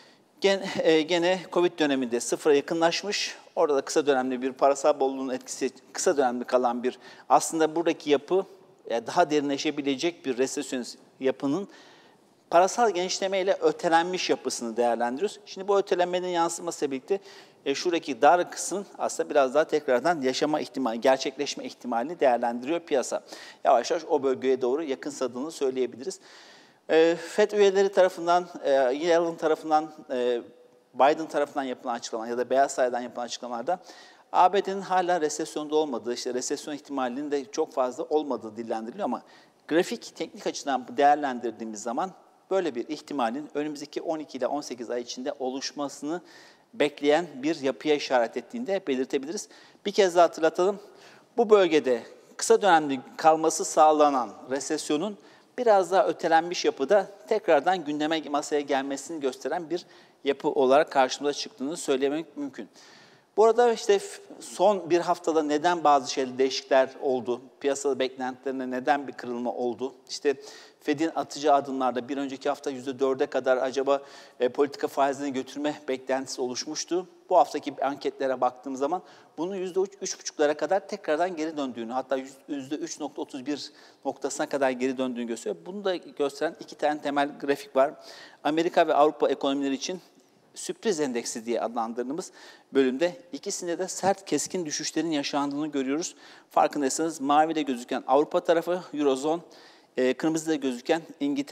Gene Covid döneminde sıfıra yakınlaşmış. Orada da kısa dönemli bir parasal bolluğun etkisi, kısa dönemli kalan bir, aslında buradaki yapı daha derinleşebilecek bir resesyonist yapının parasal genişlemeyle ötelenmiş yapısını değerlendiriyoruz. Şimdi bu ötelenmenin yansıması birlikte şuradaki dar kısmın aslında biraz daha tekrardan yaşama ihtimali, gerçekleşme ihtimalini değerlendiriyor piyasa. Yavaş yavaş o bölgeye doğru yakınsadığını söyleyebiliriz. FED üyeleri tarafından, Yellen tarafından, Biden tarafından yapılan açıklamalar ya da Beyaz Saray'dan yapılan açıklamalarda ABD'nin hala resesyonda olmadığı, işte resesyon ihtimalinin de çok fazla olmadığı dillendiriliyor ama grafik teknik açıdan değerlendirdiğimiz zaman böyle bir ihtimalin önümüzdeki 12 ile 18 ay içinde oluşmasını bekleyen bir yapıya işaret ettiğini de belirtebiliriz. Bir kez daha hatırlatalım. Bu bölgede kısa dönemli kalması sağlanan resesyonun biraz daha ötelenmiş yapıda tekrardan gündeme, masaya gelmesini gösteren bir yapı olarak karşımıza çıktığını söylemek mümkün. Bu arada işte son bir haftada neden bazı değişiklikler oldu? Piyasada beklentilerine neden bir kırılma oldu? İşte Fed'in atacağı adımlarda bir önceki hafta %4'e kadar acaba politika faizini götürme beklentisi oluşmuştu. Bu haftaki anketlere baktığımız zaman bunun %3,5'lara kadar tekrardan geri döndüğünü, hatta %3,31 noktasına kadar geri döndüğünü gösteriyor. Bunu da gösteren iki tane temel grafik var. Amerika ve Avrupa ekonomileri için sürpriz endeksi diye adlandırdığımız bölümde ikisinde de sert keskin düşüşlerin yaşandığını görüyoruz. Farkındaysanız mavide gözüken Avrupa tarafı, Eurozone, kırmızıda gözüken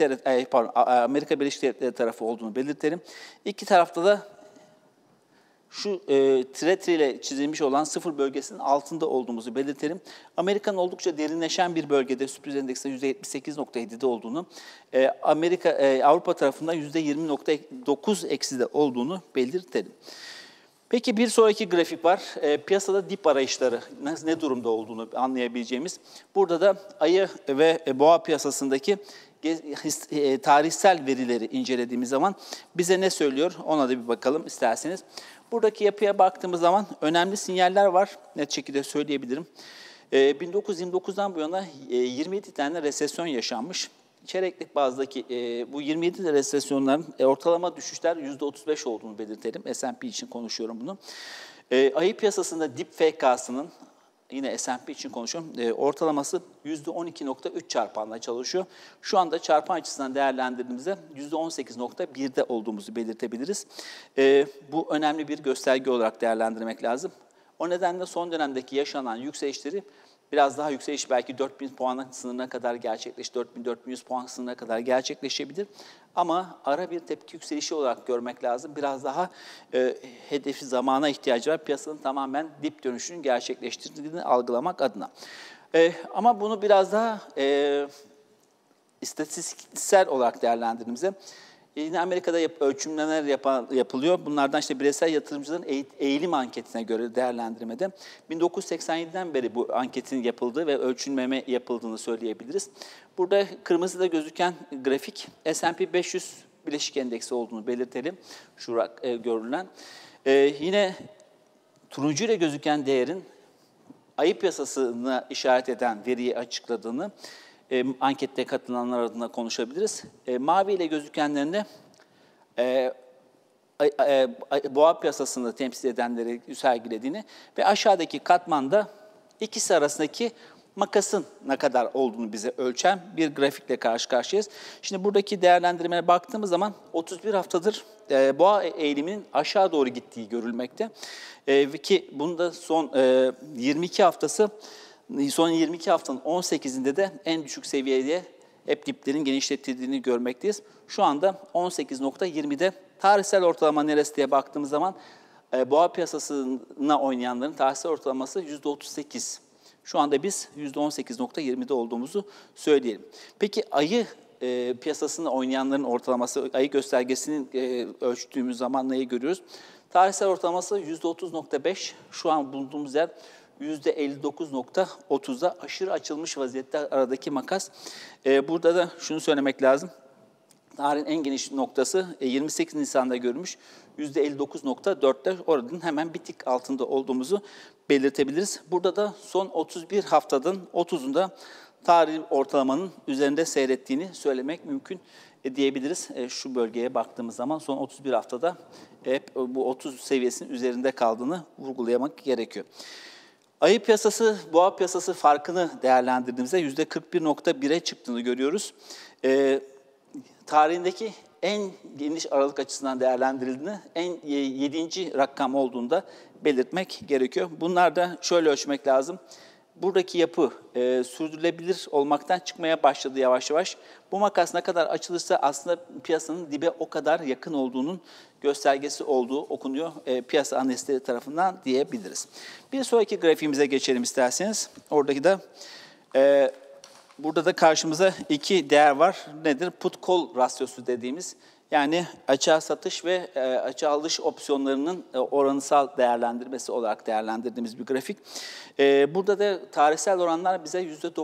Amerika Birleşik Devletleri tarafı olduğunu belirtelim. İki tarafta da şu tire ile çizilmiş olan sıfır bölgesinin altında olduğumuzu belirtelim. Amerika'nın oldukça derinleşen bir bölgede sürpriz endeksinde %78,7'de olduğunu, Avrupa tarafında %20,9 ekside olduğunu belirtelim. Peki bir sonraki grafik var. Piyasada dip arayışları ne durumda olduğunu anlayabileceğimiz. Burada da ayı ve boğa piyasasındaki tarihsel verileri incelediğimiz zaman bize ne söylüyor? Ona da bir bakalım isterseniz. Buradaki yapıya baktığımız zaman önemli sinyaller var. Net şekilde söyleyebilirim. 1929'dan bu yana 27 tane resesyon yaşanmış. Çeyreklik bazdaki bu 27 resesyonların ortalama düşüşler %35 olduğunu belirtelim. S&P için konuşuyorum bunu. Ayı piyasasında dip FK'sının, yine S&P için konuşuyorum, ortalaması %12,3 çarpanla çalışıyor. Şu anda çarpan açısından değerlendirdiğimizde %18,1'de olduğumuzu belirtebiliriz. Bu önemli bir gösterge olarak değerlendirmek lazım. O nedenle son dönemdeki yaşanan yükselişleri biraz daha yükseliş belki 4000 puan sınırına kadar 4000-4100 puan sınırına kadar gerçekleşebilir. Ama ara bir tepki yükselişi olarak görmek lazım. Biraz daha hedefi zamana ihtiyacı var. Piyasanın tamamen dip dönüşünün gerçekleştirdiğini algılamak adına. Ama bunu biraz daha istatistiksel olarak değerlendirdiğimizde Yine Amerika'da ölçümlemeler yapılıyor. Bunlardan işte bireysel yatırımcıların eğilim anketine göre değerlendirmede 1987'den beri bu anketin yapıldığı ve ölçümleme yapıldığını söyleyebiliriz. Burada kırmızıda gözüken grafik S&P 500 bileşik endeksi olduğunu belirtelim. Şu görülen. Yine turuncu ile gözüken değerin ayı piyasasına işaret eden veriyi açıkladığını ankette katılanlar adına konuşabiliriz. Mavi ile gözükenlerin de boğa piyasasını temsil edenleri sergilediğini ve aşağıdaki katmanda ikisi arasındaki makasın ne kadar olduğunu bize ölçen bir grafikle karşı karşıyayız. Şimdi buradaki değerlendirmeye baktığımız zaman 31 haftadır boğa eğiliminin aşağı doğru gittiği görülmekte. Ki bunda son 22 haftası, son 22 haftanın 18'inde de en düşük seviyeye hep diplerin genişletildiğini görmekteyiz. Şu anda 18.20'de tarihsel ortalama neresi diye baktığımız zaman boğa piyasasına oynayanların tarihsel ortalaması %38. Şu anda biz %18.20'de olduğumuzu söyleyelim. Peki ayı piyasasında oynayanların ortalaması, ayı göstergesinin ölçtüğümüz zaman neyi görüyoruz? Tarihsel ortalaması %30.5, şu an bulunduğumuz yer %59.30'da aşırı açılmış vaziyette aradaki makas. Burada da şunu söylemek lazım. Tarihin en geniş noktası 28 Nisan'da görülmüş %59.4'te, oranın hemen bir tık altında olduğumuzu belirtebiliriz. Burada da son 31 haftanın 30'unda tarih ortalamanın üzerinde seyrettiğini söylemek mümkün diyebiliriz. Şu bölgeye baktığımız zaman son 31 haftada hep bu 30 seviyesinin üzerinde kaldığını vurgulamak gerekiyor. Ayı piyasası, boğa piyasası farkını değerlendirdiğimizde %41.1'e çıktığını görüyoruz. Tarihindeki en geniş aralık açısından değerlendirildiğini, en 7. rakam olduğunda belirtmek gerekiyor. Bunlar da şöyle ölçmek lazım. Buradaki yapı sürdürülebilir olmaktan çıkmaya başladı yavaş yavaş. Bu makas ne kadar açılırsa aslında piyasanın dibe o kadar yakın olduğunun göstergesi olduğu okunuyor piyasa analistleri tarafından diyebiliriz. Bir sonraki grafiğimize geçelim isterseniz. Oradaki de burada da karşımıza iki değer var. Nedir? Put-call rasyosu dediğimiz. Yani açığa satış ve açığa alış opsiyonlarının oranısal değerlendirmesi olarak değerlendirdiğimiz bir grafik. Burada da tarihsel oranlar bize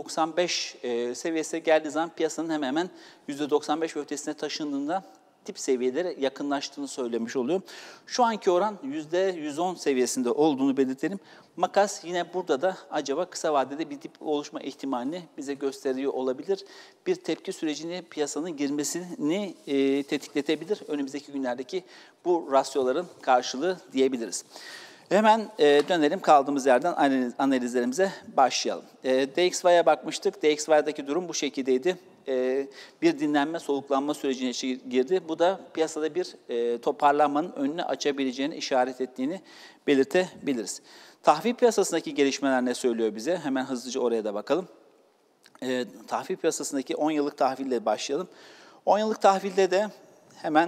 %95 seviyesine geldiği zaman piyasanın hemen hemen %95 ötesine taşındığında tip seviyelere yakınlaştığını söylemiş oluyor. Şu anki oran %110 seviyesinde olduğunu belirtelim. Makas yine burada da acaba kısa vadede bir dip oluşma ihtimalini bize gösteriyor olabilir. Bir tepki sürecine piyasanın girmesini tetikletebilir. Önümüzdeki günlerdeki bu rasyoların karşılığı diyebiliriz. Hemen dönelim kaldığımız yerden analizlerimize başlayalım. DXY'ye bakmıştık. DXY'daki durum bu şekildeydi. Bir dinlenme, soluklanma sürecine girdi. Bu da piyasada bir toparlanmanın önünü açabileceğini işaret ettiğini belirtebiliriz. Tahvil piyasasındaki gelişmeler ne söylüyor bize? Hemen hızlıca oraya da bakalım. Tahvil piyasasındaki 10 yıllık tahville başlayalım. 10 yıllık tahvilde de hemen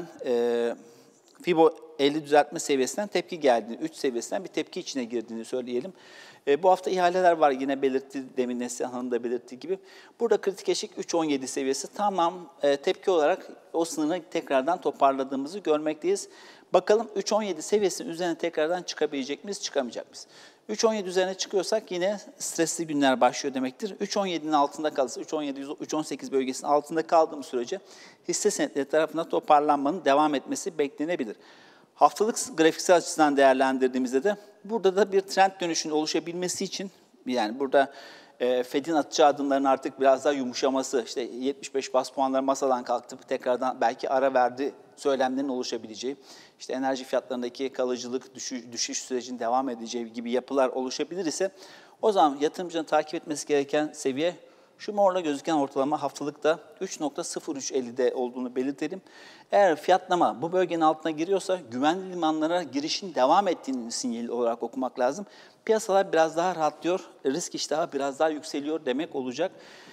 Fibo 50 düzeltme seviyesinden tepki geldiğini, 3 seviyesinden bir tepki içine girdiğini söyleyelim. Bu hafta ihaleler var, yine belirtti, demin Neslihan Hanım da belirttiği gibi. Burada kritik eşik 3.17 seviyesi, tamam tepki olarak o sınırı tekrardan toparladığımızı görmekteyiz. Bakalım 3.17 seviyesinin üzerine tekrardan çıkabilecek miyiz, çıkamayacak mıyız? 3.17 üzerine çıkıyorsak yine stresli günler başlıyor demektir. 3.17'nin altında kalırsa, 3.18 bölgesinin altında kaldığımız sürece hisse senetleri tarafından toparlanmanın devam etmesi beklenebilir. Haftalık grafiksel açıdan değerlendirdiğimizde de burada da bir trend dönüşünün oluşabilmesi için, yani burada Fed'in atacağı adımların artık biraz daha yumuşaması, işte 75 bas puanları masadan kalktı, tekrardan belki ara verdi söylemlerin oluşabileceği, işte enerji fiyatlarındaki kalıcılık, düşüş sürecinin devam edeceği gibi yapılar oluşabilir ise, o zaman yatırımcının takip etmesi gereken seviye şu morla gözüken ortalama haftalıkta 3.0350'de olduğunu belirtelim. Eğer fiyatlama bu bölgenin altına giriyorsa güvenli limanlara girişin devam ettiğini sinyali olarak okumak lazım. Piyasalar biraz daha rahatlıyor, risk iştahı biraz daha yükseliyor demek olacak.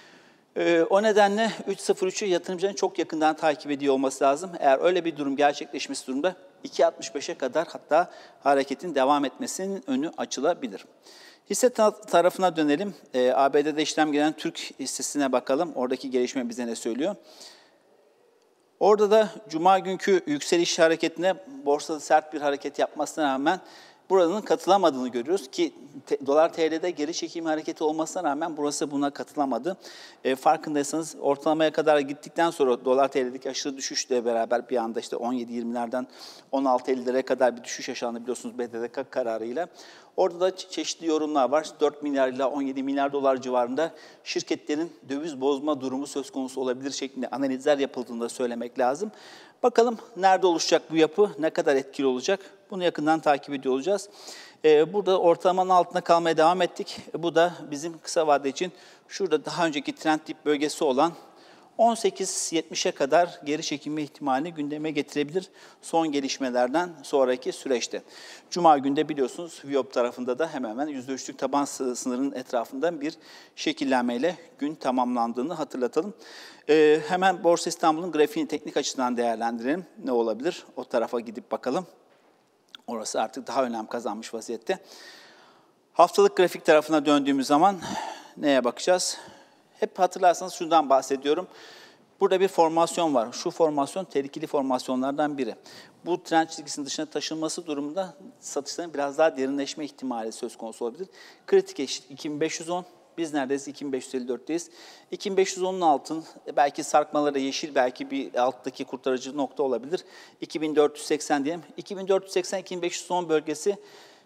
O nedenle 3.03'ü yatırımcının çok yakından takip ediyor olması lazım. Eğer öyle bir durum gerçekleşmesi durumda 2.65'e kadar hatta hareketin devam etmesinin önü açılabilir. Hisse tarafına dönelim. ABD'de işlem gören Türk hissesine bakalım. Oradaki gelişme bize ne söylüyor? Orada da Cuma günkü yükseliş hareketine borsada sert bir hareket yapmasına rağmen buranın katılamadığını görüyoruz ki dolar TL'de geri çekim hareketi olmasına rağmen burası buna katılamadı. Farkındaysanız ortalamaya kadar gittikten sonra dolar TL'deki aşırı düşüşle beraber bir anda işte 17.20'lerden 16.50'lere kadar bir düşüş yaşandı biliyorsunuz BDDK kararıyla. Orada da çeşitli yorumlar var. 4 milyar ila 17 milyar dolar civarında şirketlerin döviz bozma durumu söz konusu olabilir şeklinde analizler yapıldığını da söylemek lazım. Bakalım nerede oluşacak bu yapı, ne kadar etkili olacak? Bunu yakından takip ediyor olacağız. Burada ortalamanın altında kalmaya devam ettik. Bu da bizim kısa vade için şurada daha önceki trend dip bölgesi olan 18.70'e kadar geri çekilme ihtimalini gündeme getirebilir son gelişmelerden sonraki süreçte. Cuma günde biliyorsunuz Viyop tarafında da hemen hemen %3'lük taban sınırının etrafında bir şekillenmeyle gün tamamlandığını hatırlatalım. Hemen Borsa İstanbul'un grafiğini teknik açıdan değerlendirelim. Ne olabilir? O tarafa gidip bakalım. Orası artık daha önem kazanmış vaziyette. Haftalık grafik tarafına döndüğümüz zaman neye bakacağız? Hep hatırlarsanız şundan bahsediyorum. Burada bir formasyon var. Şu formasyon tehlikeli formasyonlardan biri. Bu trend çizgisinin dışına taşınması durumunda satışların biraz daha derinleşme ihtimali söz konusu olabilir. Kritik eşit 2510. Biz neredeyiz? 2554'teyiz. 2510'un altın belki sarkmaları yeşil belki bir alttaki kurtarıcı nokta olabilir. 2480 diyelim. 2480-2510 bölgesi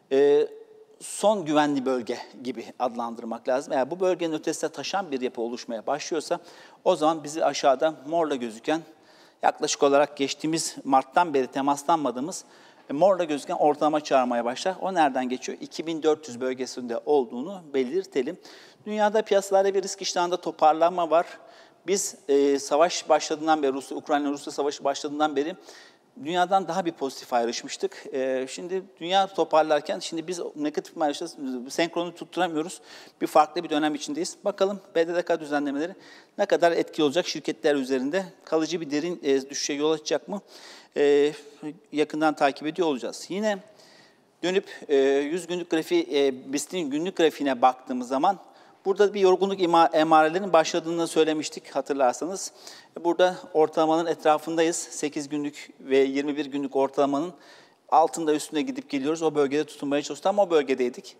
son güvenli bölge gibi adlandırmak lazım. Eğer bu bölgenin ötesine taşan bir yapı oluşmaya başlıyorsa o zaman bizi aşağıda morla gözüken yaklaşık olarak geçtiğimiz Mart'tan beri temaslanmadığımız morla gözüken ortalama çağırmaya başlar. O nereden geçiyor? 2400 bölgesinde olduğunu belirtelim. Dünyada piyasalarda bir risk iştahında toparlanma var. Biz savaş başladığından beri, Ukrayna-Rusya savaşı başladığından beri dünyadan daha bir pozitif ayrışmıştık. Şimdi dünya toparlarken şimdi biz negatif mi ayrışacağız? Senkronu tutturamıyoruz. Bir farklı bir dönem içindeyiz. Bakalım BDDK düzenlemeleri ne kadar etkili olacak şirketler üzerinde? Kalıcı bir derin düşüşe yol açacak mı? Yakından takip ediyor olacağız. Yine dönüp 100 günlük grafiği, BIST'in günlük grafiğine baktığımız zaman burada bir yorgunluk emarelerinin başladığını söylemiştik hatırlarsanız. Burada ortalamanın etrafındayız. 8 günlük ve 21 günlük ortalamanın altında üstüne gidip geliyoruz. O bölgede tutunmaya çalıştık. Tam o bölgedeydik.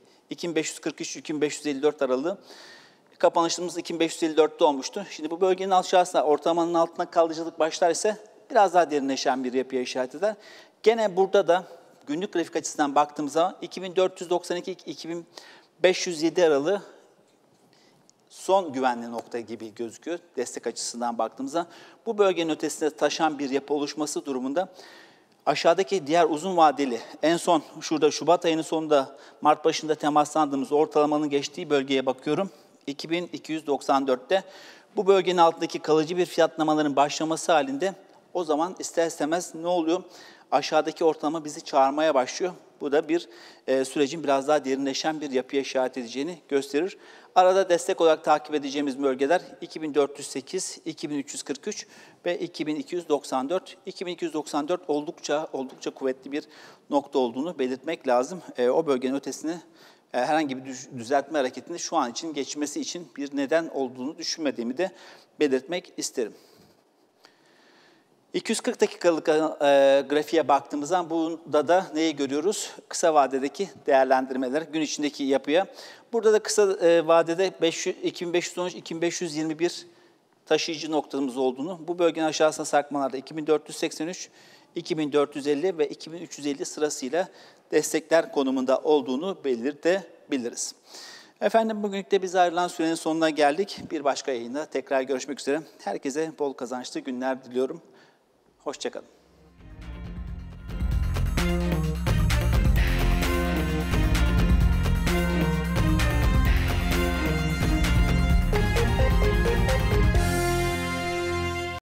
2543-2554 aralığı. Kapanışımız 2554'te olmuştu. Şimdi bu bölgenin aşağısına ortalamanın altına kalıcılık başlar ise biraz daha derinleşen bir yapıya işaret eder. Gene burada da günlük grafik açısından baktığımız zaman 2492-2507 aralığı son güvenli nokta gibi gözüküyor destek açısından baktığımızda. Bu bölgenin ötesinde taşan bir yapı oluşması durumunda aşağıdaki diğer uzun vadeli en son şurada Şubat ayının sonunda Mart başında temaslandığımız ortalamanın geçtiği bölgeye bakıyorum. 2294'te bu bölgenin altındaki kalıcı bir fiyatlamaların başlaması halinde o zaman ister istemez ne oluyor? Aşağıdaki ortalama bizi çağırmaya başlıyor. Bu da bir sürecin biraz daha derinleşen bir yapıya işaret edeceğini gösterir. Arada destek olarak takip edeceğimiz bölgeler 2408, 2343 ve 2294. 2294 oldukça kuvvetli bir nokta olduğunu belirtmek lazım. O bölgenin ötesine herhangi bir düzeltme hareketinin şu an için geçmesi için bir neden olduğunu düşünmediğimi de belirtmek isterim. 240 dakikalık grafiğe baktığımız zaman bunda da neyi görüyoruz? Kısa vadedeki değerlendirmeler, gün içindeki yapıya. Burada da kısa vadede 2513-2521 taşıyıcı noktamız olduğunu, bu bölgenin aşağısına sarkmalarda 2483, 2450 ve 2350 sırasıyla destekler konumunda olduğunu belirtebiliriz. Efendim bugünlük de biz ayrılan sürenin sonuna geldik. Bir başka yayında tekrar görüşmek üzere. Herkese bol kazançlı günler diliyorum. Hoşça kalın.